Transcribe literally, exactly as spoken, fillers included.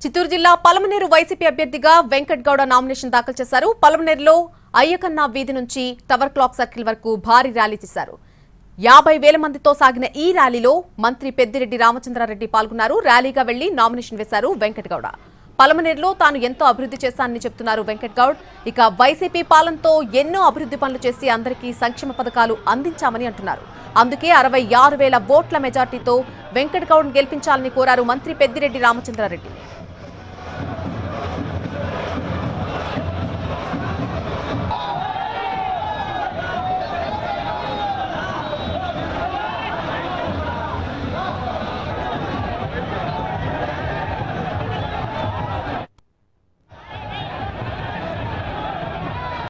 చిత్తూరు జిల్లా పలమనేరు వైసీపీ అభ్యర్థిగా వెంకట్ గౌడ నామినేషన్ దాఖలు చేశారు. పలమనేరులో అయ్యకన్నా వీధి నుంచి టవర్ క్లాక్ సర్కిల్ వరకు భారీ ర్యాలీ చేశారు. యాభై వేల మందితో సాగిన ఈ ర్యాలీలో మంత్రి పెద్దిరెడ్డి రామచంద్రారెడ్డి పాల్గొన్నారు. ర్యాలీగా వెళ్లి నామినేషన్ వేశారు వెంకట్ గౌడ. పలమనేరులో తాను ఎంతో అభివృద్ధి చేశానని చెప్తున్నారు వెంకట్ గౌడ్. ఇక వైసీపీ పాలనతో ఎన్నో అభివృద్ధి పనులు చేసి అందరికీ సంక్షేమ పథకాలు అందించామని అంటున్నారు. అందుకే అరవై ఆరు వేల ఓట్ల మెజార్టీతో వెంకట్ గౌడ్ గెలిపించాలని కోరారు మంత్రి పెద్దిరెడ్డి రామచంద్రారెడ్డి.